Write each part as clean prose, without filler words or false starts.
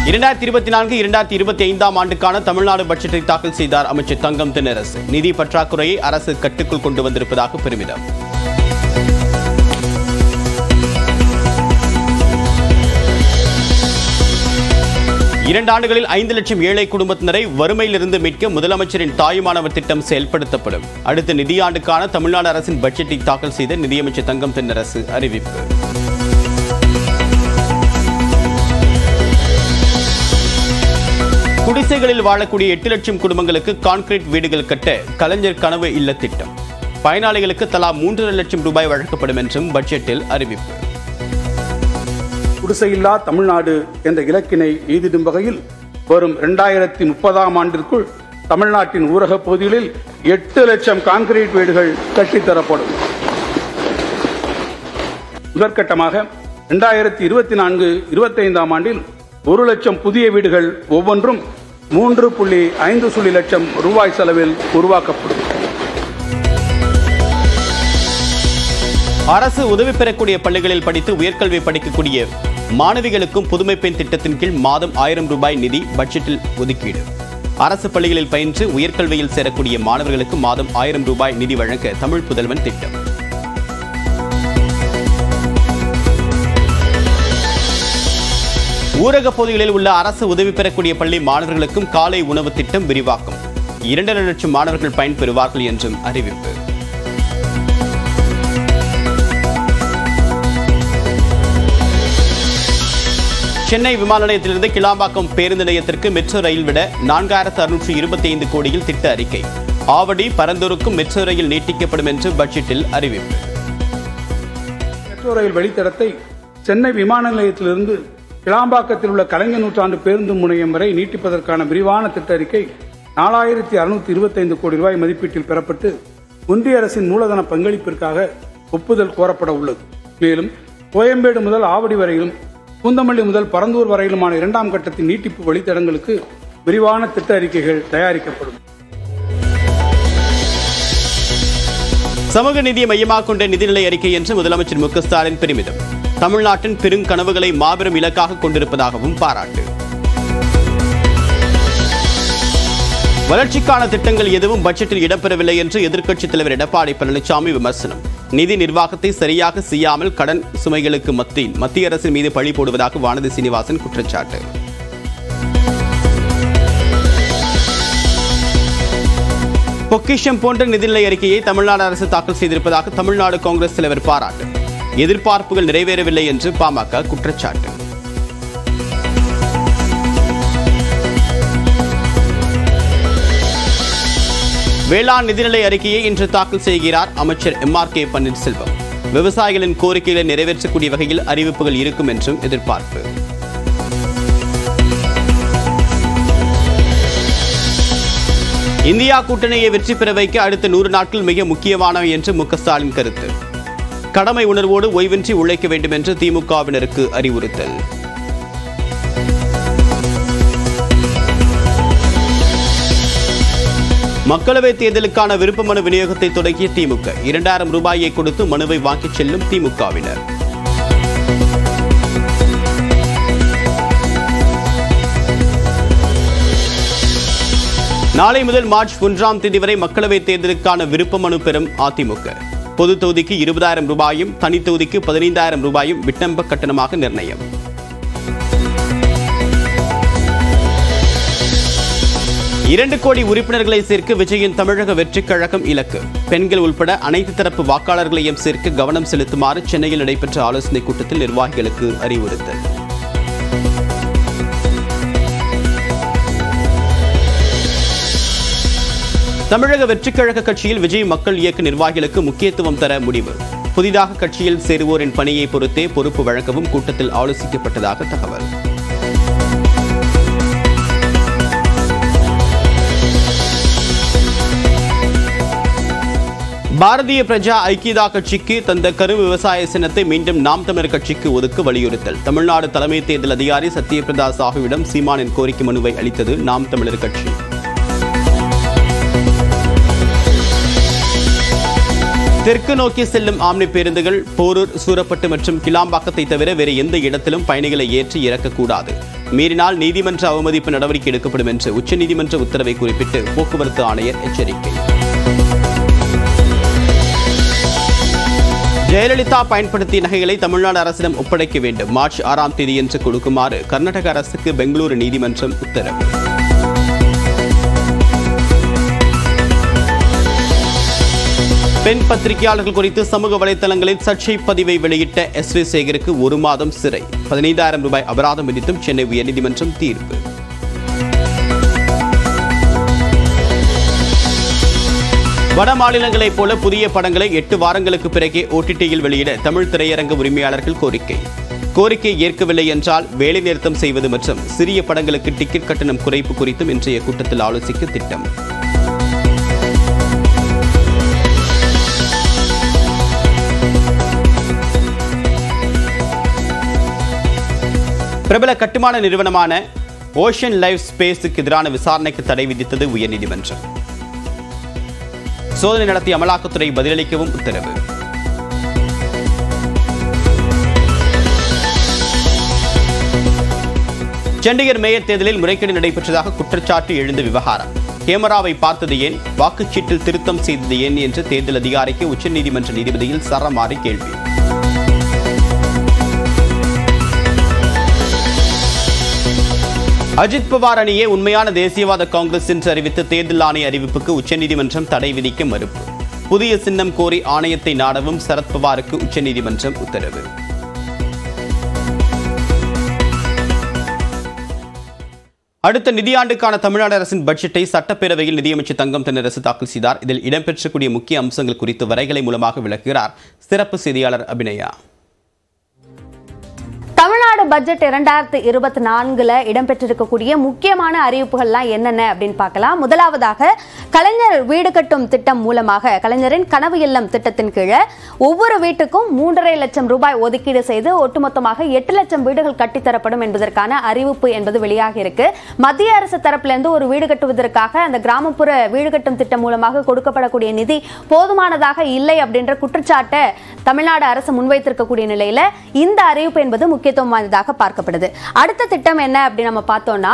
2024-2025 ஆண்டுக்கான தமிழ்நாடு பட்ஜெட்டை தாக்கல் செய்தார் அமைச்சர் தங்கம் தென்னரசு. நிதி பற்றாக்குறையை அரசு கட்டுக்குள் கொண்டு வந்திருப்பதாக பெருமிதம். இரண்டு ஆண்டுகளில் 5 லட்சம் ஏழை குடும்பத்தினரை வறுமையிலிருந்து மீட்க முதலமைச்சரின் தாயுமானவர் திட்டம் செயல்படுத்தப்படும். அடுத்த நிதியாண்டுக்கான தமிழ்நாடு அரசின் பட்ஜெட்டை தாக்கல் செய்த நிதியமைச்சர் தங்கம் தென்னரசு அறிவிப்பு. குடிசைகளில் வாழக்கூடிய 8 லட்சம் குடும்பங்களுக்கு கான்கிரீட் வீடுகள் கட்ட கலைஞர் கனவு இல்ல திட்டம். பயனாளிகளுக்கு தலா 3.5 லட்சம் ரூபாய் வழங்கப்படும் என்றும் பட்ஜெட்டில் அறிவிப்பு. குடிசையில்லா தமிழ்நாடு என்ற இலக்கினை எய்திடும் வகையில் வரும் 2030ஆம் ஆண்டிற்குள் தமிழ்நாட்டின் ஊரகப் பகுதிகளில் 8 லட்சம் கான்கிரீட் வீடுகள் கட்டித்தரப்படும். முதற்கட்டமாக 2024-25ஆம் ஆண்டில் 1 லட்சம் புதிய வீடுகள் ஒவ்வொன்றும் 3.5 லட்சம் ரூபாய் செலவில் உருவாக்கப்படும். அரசு உதவி பெறக்கூடிய பள்ளிகளில் படித்து உயர்கல்வி படிக்கக்கூடிய மாணவிகளுக்கும் புதுமை பெண் திட்டத்தின் கீழ் மாதம் 1000 ரூபாய் நிதி பட்ஜெட்டில் ஒதுக்கீடு. அரசு பள்ளிகளில் பயின்று உயர்கல்வியில் சேரக்கூடிய மாணவர்களுக்கு மாதம் 1000 ரூபாய் நிதி வழங்க தமிழ் புதல்வன் திட்டம். ஊரக பகுதிகளில் உள்ள அரசு உதவி பெறக்கூடிய பள்ளி மாணவர்களுக்கும் காலை உணவு திட்டம் விரிவாக்கம். 2.5 லட்சம் மாணவர்கள் பயன்பெறுவார்கள் என்றும் அறிவிப்பு. சென்னை விமான நிலையத்திலிருந்து கிளாம்பாக்கம் பேருந்து நிலையத்திற்கு மெட்ரோ ரயில் விட 4625 கோடியில் திட்ட அறிக்கை. ஆவடி பரந்தூருக்கும் மெட்ரோ ரயில் நீட்டிக்கப்படும் என்று பட்ஜெட்டில் அறிவிப்பு. மெட்ரோ ரயில் வழித்தடத்தை சென்னை விமான நிலையத்திலிருந்து கிளாம்பாக்கத்தில் உள்ள கலைஞர் நூற்றாண்டு பேருந்து முனையம் வரை நீட்டிப்பதற்கான விரிவான திட்ட அறிக்கை 4625 கோடி ரூபாய் மதிப்பீட்டில் பெறப்பட்டு ஒன்றிய அரசின் மூலதன பங்களிப்பிற்காக ஒப்புதல் கோரப்பட உள்ளது. மேலும் கோயம்பேடு முதல் ஆவடி வரையிலும் பூந்தமல்லி முதல் பரந்தூர் வரையிலுமான 2ஆம் கட்டத்தின் நீட்டிப்பு வழித்தடங்களுக்கு விரிவான திட்ட அறிக்கைகள் தயாரிக்கப்படும். சமூக நீதியை மையமாக கொண்ட நிதிநிலை அறிக்கை என்று முதலமைச்சர் மு க ஸ்டாலின் பெருமிதம். தமிழ்நாட்டின் பெருங்கனவுகளை மாபெரும் இலக்காக கொண்டிருப்பதாகவும் பாராட்டு. வளர்ச்சிக்கான திட்டங்கள் எதுவும் பட்ஜெட்டில் இடம்பெறவில்லை என்று எதிர்க்கட்சித் தலைவர் எடப்பாடி பழனிசாமி விமர்சனம். நிதி நிர்வாகத்தை சரியாக செய்யாமல் கடன் சுமைகளுக்கு மத்திய அரசின் மீது பழி போடுவதாக வானதி சீனிவாசன் குற்றச்சாட்டு. பொக்கிஷம் போன்ற நிதிநிலை அறிக்கையை தமிழ்நாடு அரசு தாக்கல் செய்திருப்பதாக தமிழ்நாடு காங்கிரஸ் தலைவர் பாராட்டு. எதிர்பார்ப்புகள் நிறைவேறவில்லை என்று பாமக குற்றச்சாட்டு. வேளாண் நிதிநிலை அறிக்கையை இன்று தாக்கல் செய்கிறார் அமைச்சர் MRK பன்னீர்செல்வம். விவசாயிகளின் கோரிக்கைகளை நிறைவேற்றக்கூடிய வகையில் அறிவிப்புகள் இருக்கும் என்றும் எதிர்பார்ப்பு. இந்தியா கூட்டணியை வெற்றி பெற வைக்க அடுத்த 100 நாட்கள் மிக முக்கியமானவை என்று மு க ஸ்டாலின் கருத்து. கடமை உணர்வோடு ஓய்வின்றி உழைக்க வேண்டும் என்று திமுகவினருக்கு அறிவுறுத்தல். மக்களவைத் தேர்தலுக்கான விருப்ப மனு விநியோகத்தை தொடங்கிய திமுக. 2000 ரூபாயை கொடுத்து மனுவை வாங்கிச் செல்லும் திமுகவினர். நாளை முதல் மார்ச் 1ஆம் தேதி வரை மக்களவைத் தேர்தலுக்கான விருப்ப மனு பெறும் அதிமுக. பொது தொகுதிக்கு 20,000 ரூபாயும் தனி தொகுதிக்கு 15,000 ரூபாயும் விண்ணப்ப கட்டணமாக நிர்ணயம். இரண்டு கோடி உறுப்பினர்களை சேர்க்க விஜயின் தமிழக வெற்றிக் கழகம் இலக்கு. பெண்கள் உள்பட அனைத்து தரப்பு வாக்காளர்களையும் சேர்க்க கவனம் செலுத்துமாறு சென்னையில் நடைபெற்ற ஆலோசனைக் கூட்டத்தில் நிர்வாகிகளுக்கு அறிவுறுத்தல். தமிழக வெற்றிக் கழக கட்சியில் விஜய் மக்கள் இயக்க நிர்வாகிகளுக்கு முக்கியத்துவம் தர முடிவு. புதிதாக கட்சியில் சேருவோரின் பணியை பொறுத்தே பொறுப்பு வழங்கவும் கூட்டத்தில் ஆலோசிக்கப்பட்டதாக தகவல். பாரதிய பிரஜா ஐக்கியதா கட்சிக்கு தந்த கரும் விவசாய சின்னத்தை மீண்டும் நாம் தமிழர் கட்சிக்கு ஒதுக்க வலியுறுத்தல். தமிழ்நாடு தலைமை தேர்தல் அதிகாரி சத்யபிரதா சாஹுவிடம் சீமானின் கோரிக்கை மனுவை அளித்தது நாம் தமிழர் கட்சி. தெற்கு நோக்கி செல்லும் ஆம்னி பேருந்துகள் போரூர், சூரப்பட்டு மற்றும் கிளாம்பாக்கத்தை தவிர வேறு எந்த இடத்திலும் பயணிகளை ஏற்றி இறக்கக்கூடாது. மீறினால் நீதிமன்ற அவமதிப்பு நடவடிக்கை எடுக்கப்படும் என்று உச்சநீதிமன்ற உத்தரவை குறிப்பிட்டு போக்குவரத்து ஆணையர் எச்சரிக்கை. ஜெயலலிதா பயன்படுத்திய நகைகளை தமிழ்நாடு அரசிடம் ஒப்படைக்க வேண்டும். மார்ச் 6ஆம் தேதியன்று கொடுக்குமாறு கர்நாடக அரசுக்கு பெங்களூரு நீதிமன்றம் உத்தரவு. பெண் பத்திரிகையாளர்கள் குறித்து சமூக வலைதளங்களில் சர்ச்சை பதிவை வெளியிட்ட SV சேகருக்கு 1 மாதம் சிறை, 15,000 ரூபாய் அபராதம் விதித்தும் சென்னை உயர்நீதிமன்றம் தீர்ப்பு. வட மாநிலங்களைப் போல புதிய படங்களை 8 வாரங்களுக்கு பிறகே OTTயில் வெளியிட தமிழ் திரையரங்க உரிமையாளர்கள் கோரிக்கை ஏற்கவில்லை என்றால் வேலை நிறுத்தம் செய்வது மற்றும் சிறிய படங்களுக்கு டிக்கெட் கட்டணம் குறைப்பு குறித்தும் இன்றைய கூட்டத்தில் ஆலோசிக்க திட்டம். பிரபல கட்டுமான நிறுவனமான ஓஷன் லைஃப் ஸ்பேஸுக்கு எதிரான விசாரணைக்கு தடை விதித்தது உயர்நீதிமன்றம். சோதனை நடத்திய அமலாக்கத்துறை பதிலளிக்கவும் உத்தரவு. சண்டிகர் மேயர் தேர்தலில் முறைகேடு நடைபெற்றதாக குற்றச்சாட்டு எழுந்த விவகாரம். கேமராவை பார்த்தது ஏன், வாக்குச்சீட்டில் திருத்தம் செய்தது ஏன் என்று தேர்தல் அதிகாரிக்கு உச்சநீதிமன்ற நீதிபதியில் சரமாரி கேள்வி. அஜித் பவார் அணியே உண்மையான தேசியவாத காங்கிரஸ் என்று அறிவித்த தேர்தல் ஆணைய அறிவிப்புக்கு உச்சநீதிமன்றம் தடை விதிக்க மறுப்பு. புதிய சின்னம் கோரி ஆணையத்தை நாடவும் சரத்பவாருக்கு உச்சநீதிமன்றம் உத்தரவு. அடுத்த நிதியாண்டுக்கான தமிழ்நாடு அரசின் பட்ஜெட்டை சட்டப்பேரவையில் நிதியமைச்சர் தங்கம் தென்னரசு தாக்கல் செய்தார். இதில் இடம்பெற்றக்கூடிய முக்கிய அம்சங்கள் குறித்து வரைகலை மூலமாக விளக்குகிறார் சிறப்பு செய்தியாளர் அபிநயா. தமிழ்நாடு பட்ஜெட் 2024 இடம்பெற்றிருக்கக்கூடிய முக்கியமான அறிவிப்புகள்லாம் என்னென்ன அப்படின்னு பார்க்கலாம். முதலாவதாக கலைஞர் வீடு கட்டும் திட்டம் மூலமாக கலைஞரின் கனவு இல்லம் திட்டத்தின் கீழே ஒவ்வொரு வீட்டுக்கும் 3.5 லட்சம் ரூபாய் ஒதுக்கீடு செய்து ஒட்டுமொத்தமாக 8 லட்சம் வீடுகள் கட்டித்தரப்படும் என்பதற்கான அறிவிப்பு என்பது வெளியாகி இருக்கு. மத்திய அரசு தரப்பிலிருந்து ஒரு வீடு கட்டுவதற்காக அந்த கிராமப்புற வீடு கட்டும் திட்டம் மூலமாக கொடுக்கப்படக்கூடிய நிதி போதுமானதாக இல்லை அப்படின்ற குற்றச்சாட்டை தமிழ்நாடு அரசு முன்வைத்திருக்கக்கூடிய நிலையில இந்த அறிவிப்பு என்பது முக்கியத்துவம் வாய்ந்ததாக பார்க்கப்படுது. அடுத்த திட்டம் என்ன அப்படின்னு நம்ம பார்த்தோம்னா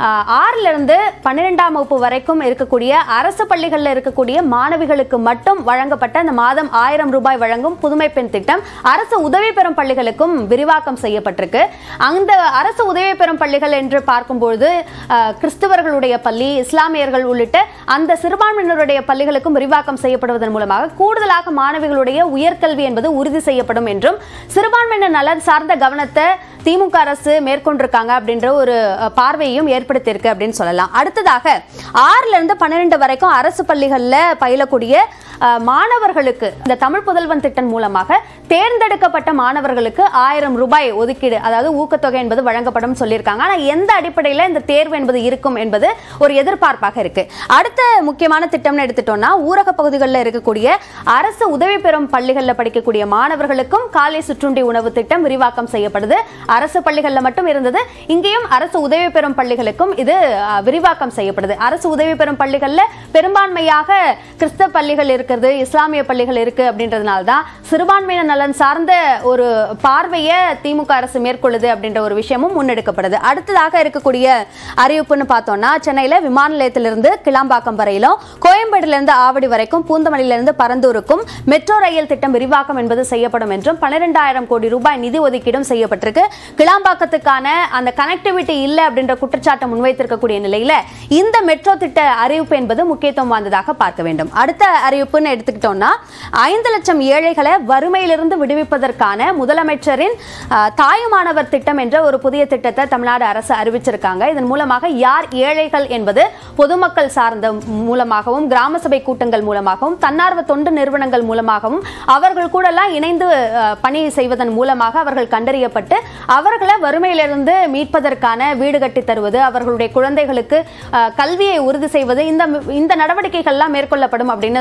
6ல இருந்து 12ஆம் வகுப்பு வரைக்கும் இருக்கக்கூடிய அரசு பள்ளிகளில் இருக்கக்கூடிய மாணவிகளுக்கு மட்டும் வழங்கப்பட்ட அந்த மாதம் 1000 ரூபாய் வழங்கும் புதுமை பெண் திட்டம் அரசு உதவி பெறும் பள்ளிகளுக்கும் விரிவாக்கம் செய்யப்பட்டிருக்கு. அந்த அரசு உதவி பெறும் பள்ளிகள் என்று பார்க்கும்போது கிறிஸ்தவர்களுடைய பள்ளி, இஸ்லாமியர்கள் உள்ளிட்ட அந்த சிறுபான்மையினருடைய பள்ளிகளுக்கும் விரிவாக்கம் செய்யப்படுவதன் மூலமாக கூடுதலாக மாணவிகளுடைய உயர்கல்வி என்பது உறுதி செய்யப்படும் என்றும் சிறுபான்மையினர் நலன் சார்ந்த கவனத்தை திமுக அரசு மேற்கொண்டிருக்காங்க அப்படின்ற ஒரு பார்வையையும் ஏற்படுத்தியிருக்கு அப்படின்னு சொல்லலாம். அடுத்ததாக 6ல இருந்து 12 வரைக்கும் அரசு பள்ளிகளில் பயிலக்கூடிய மாணவர்களுக்கு இந்த தமிழ் புதல்வன் திட்டம் மூலமாக தேர்ந்தெடுக்கப்பட்ட மாணவர்களுக்கு 1000 ரூபாய் ஒதுக்கீடு, அதாவது ஊக்கத்தொகை என்பது வழங்கப்படும் சொல்லியிருக்காங்க. ஆனால் எந்த அடிப்படையில் இந்த தேர்வு என்பது இருக்கும் என்பது ஒரு எதிர்பார்ப்பாக இருக்கு. அடுத்த முக்கியமான திட்டம்னு எடுத்துட்டோம்னா ஊரக பகுதிகளில் இருக்கக்கூடிய அரசு உதவி பெறும் பள்ளிகளில் படிக்கக்கூடிய மாணவர்களுக்கும் காலை சிற்றுண்டி உணவு திட்டம் விரிவாக்கம் செய்யப்படுது. அரசு பள்ளிகளில் மட்டும் இருந்தது, இங்கேயும் அரசு உதவி பெறும் பள்ளிகளுக்கும் இது விரிவாக்கம் செய்யப்படுது. அரசு உதவி பெறும் பள்ளிகளில் பெரும்பான்மையாக கிறிஸ்தவ பள்ளிகள் இருக்கிறது, இஸ்லாமிய பள்ளிகள் இருக்கு அப்படின்றதுனால தான் சிறுபான்மையினர் நலன் சார்ந்த ஒரு பார்வையை திமுக அரசு மேற்கொள்ளுது அப்படின்ற ஒரு விஷயமும் முன்னெடுக்கப்படுது. அடுத்ததாக இருக்கக்கூடிய அறிவிப்புன்னு பார்த்தோம்னா சென்னையில விமான நிலையத்திலிருந்து கிளாம்பாக்கம் வரையிலும், கோயம்பேடுலேருந்து ஆவடி வரைக்கும், பூந்தமல்லியிலிருந்து பரந்தூருக்கும் மெட்ரோ ரயில் திட்டம் விரிவாக்கம் என்பது செய்யப்படும் என்றும் 12,000 கோடி ரூபாய் நிதி ஒதுக்கீடும் செய்யப்பட்டிருக்கு. கிளாம்பாக்கத்துக்கான அந்த கனெக்டிவிட்டி இல்லை அப்படின்ற குற்றச்சாட்டை முன்வைத்திருக்கக்கூடிய நிலையில இந்த மெட்ரோ திட்ட அறிவிப்பு என்பது முக்கியத்துவம் வாய்ந்ததாக பார்க்க வேண்டும். அடுத்த அறிவிப்புன்னு எடுத்துக்கிட்டோம்னா 5 லட்சம் ஏழைகளை வறுமையிலிருந்து விடுவிப்பதற்கான முதலமைச்சரின் தாயுமானவர் திட்டம் என்ற ஒரு புதிய திட்டத்தை தமிழ்நாடு அரசு அறிவிச்சிருக்காங்க. இதன் மூலமாக யார் ஏழைகள் என்பது பொதுமக்கள் சார்ந்த மூலமாகவும், கிராம சபை கூட்டங்கள் மூலமாகவும், தன்னார்வ தொண்டு நிறுவனங்கள் மூலமாகவும் அவர்கள் கூட எல்லாம் இணைந்து பணி செய்வதன் மூலமாக அவர்கள் கண்டறியப்பட்டு அவர்களை வறுமையிலிருந்து மீட்பதற்கான வீடு கட்டி தருவது, அவர்களுடைய குழந்தைகளுக்கு கல்வியை உறுதி செய்வது, இந்த நடவடிக்கைகள் எல்லாம் மேற்கொள்ளப்படும் அப்படின்னு சொல்லப்பட்டிருக்கு.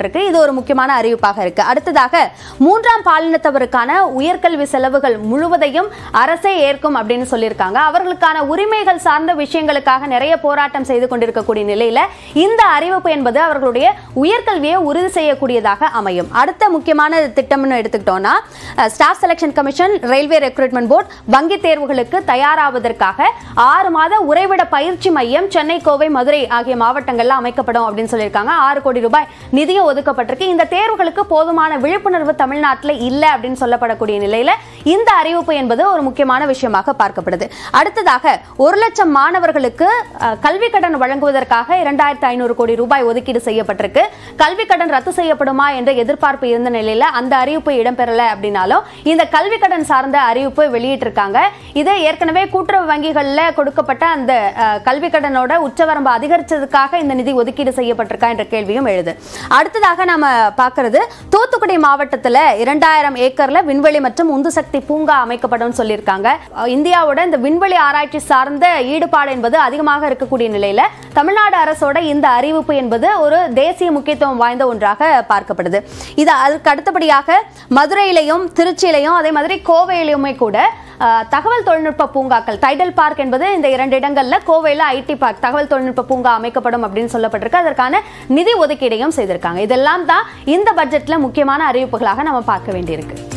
ஒதுக்கப்பட்டிருக்கு. இது ஒரு முக்கியமான அறிவிப்பாக இருக்கு. அடுத்ததாக 3ஆம் பாலினத்தவருக்கான உயர்கல்வி செலவுகள் முழுவதையும் அரசே ஏற்கும் அப்படின்னு சொல்லியிருக்காங்க. அவர்களுக்கான உரிமைகள் சார்ந்த விஷயங்களுக்காக நிறைய போராட்டம் செய்து கொண்டிருக்கக்கூடிய நிலையில இந்த அறிவிப்பு என்பது அவர்களுடைய உயர்கல்வியை உறுதி செய்யக்கூடியதாக அமையும். அடுத்த முக்கியமான திட்டம்னு எடுத்துக்கிட்டோம்னா staff selection commission, railway recruitment board வங்கி தேர்வுகளுக்கு தயாராவதற்காக 6 மாத உறைவிட பயிற்சி மையம் சென்னை, கோவை, மதுரை ஆகிய மாவட்டங்கள்ல அமைக்கப்படும் அப்படின்னு சொல்லியிருக்காங்க. 6 கோடி ரூபாய் நிதியம் ஒதுக்கப்பட்டிருக்கு. இந்த தேர்வுகளுக்கு போதுமான விழிப்புணர்வு தமிழ்நாட்டில் இல்லை அப்படின்னு சொல்லப்படக்கூடிய நிலையில இந்த அறிவிப்பு என்பது ஒரு முக்கியமான விஷயமாக பார்க்கப்படுது. அடுத்ததாக 1 லட்சம் மாணவர்களுக்கு கல்வி கடன் வழங்குவதற்காக 2500 கோடி ரூபாய் ஒதுக்கீடு செய்யப்பட்டிருக்கு. கல்வி கடன் ரத்து செய்யப்படுமா என்ற எதிர்பார்ப்பு இருந்த நிலையில அந்த அறிவிப்பு இடம்பெறல அப்படின்னாலும் இந்த கல்வி கடன் சார்ந்த அறிவிப்பு வெளியிட்டிருக்காங்க. இது ஏற்கனவே கூட்டுறவு வங்கிகள்ல கொடுக்கப்பட்ட அந்த கல்வி கடனோட உச்சவரம்பு அதிகரிச்சதுக்காக இந்த நிதி ஒதுக்கீடு செய்யப்பட்டிருக்கா என்ற கேள்வியும் எழுது. அடுத்ததாக நாம பார்க்கிறது தூத்துக்குடி மாவட்டத்தில் 2000 ஏக்கர்ல விண்வெளி மற்றும் உந்து சக்தி பூங்கா அமைக்கப்படும் சொல்லியிருக்காங்க. இந்தியாவோட இந்த விண்வெளி ஆராய்ச்சி சார்ந்த ஈடுபாடு என்பது அதிகமாக இருக்கக்கூடிய நிலையில தமிழ்நாடு அரசோட இந்த அறிவிப்பு என்பது ஒரு தேசிய முக்கியத்துவம் வாய்ந்த ஒன்றாக பார்க்கப்படுது. இது அதுக்கு அடுத்தபடியாக மதுரையிலையும் திருச்சியிலையும் அதே மாதிரி கோவையிலுமே கூட தகவல் தொழில்நுட்ப பூங்காக்கள், டைடல் பார்க் என்பது இந்த 2 இடங்கள்ல கோவையில் ஐடி பார்க் தகவல் தொழில்நுட்ப பூங்கா அமைக்கப்படும் அப்படின்னு சொல்லப்பட்டிருக்கு. அதற்கான நிதி ஒதுக்கீடையும் செய்திருக்காங்க. இதெல்லாம் தான் இந்த பட்ஜெட்ல முக்கியமான அறிவிப்புகளாக நம்ம பார்க்க வேண்டியிருக்கு.